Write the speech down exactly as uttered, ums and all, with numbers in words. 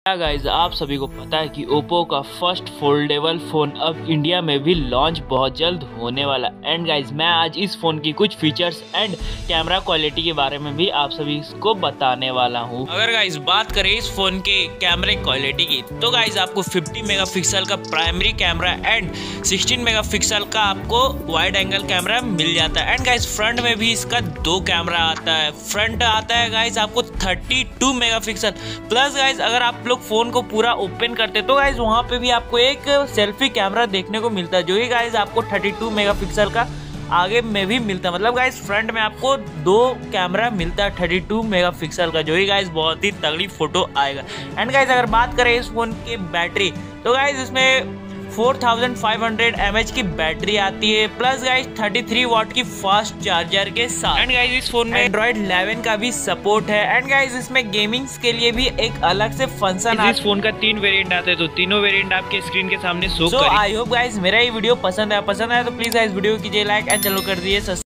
Guys आप सभी को पता है कि ओप्पो का फर्स्ट फोल्डेबल फ़ोन अब इंडिया में भी लॉन्च बहुत जल्द होने वाला। एंड गाइज मैं आज इस फ़ोन की कुछ फीचर्स एंड कैमरा क्वालिटी के बारे में भी आप सभी को बताने वाला हूँ। अगर गाइज बात करें इस फ़ोन के कैमरे क्वालिटी की तो गाइज आपको फिफ्टी मेगापिक्सल का primary camera and sixteen megapixel का आपको वाइड एंगल कैमरा मिल जाता है। एंड गाइज फ्रंट में भी इसका दो कैमरा आता है। फ्रंट आता है गाइज आपको thirty two megapixel plus guys अगर आप लोग फोन को पूरा ओपन करते तो गाइज वहां पे भी आपको एक सेल्फी कैमरा देखने को मिलता है जो कि गाइज आपको थर्टी टू मेगापिक्सल का आगे में भी मिलता है। मतलब गाइज फ्रंट में आपको दो कैमरा मिलता है थर्टी टू मेगापिक्सल का जो कि गाइज बहुत ही तगड़ी फोटो आएगा। एंड गाइज अगर बात करें इस फोन की बैटरी तो गाइज इसमें four thousand five hundred M H की बैटरी आती है plus guys thirty three watt की फास्ट चार्जर के साथ। एंड गाइज इस फोन में एंड्रॉइड इलेवन का भी सपोर्ट है। एंड गाइज इसमें गेमिंग्स के लिए भी एक अलग से फंक्शन है। इस फोन का तीन वेरिएंट आते हैं तो तीनों वेरिएंट आपके स्क्रीन के सामने शो करेंगे। आई होप गाइज मेरा ये वीडियो पसंद आया पसंद आया तो प्लीज गाइज वीडियो कीजिए लाइक एंड चलो कर दिए।